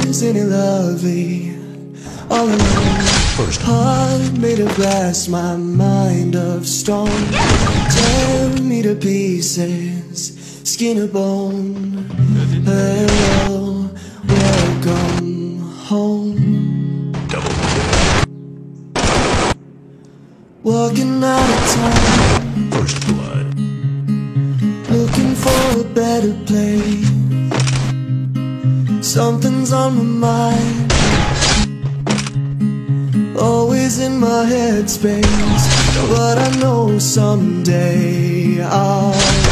isn't it lovely? All alone, First heart made of glass, my mind of stone. Tear me to pieces, skin and bone. Hello, welcome home. double Walking out of time, first blood. looking for a better place. Something's on my mind, always in my headspace. But I know someday I'll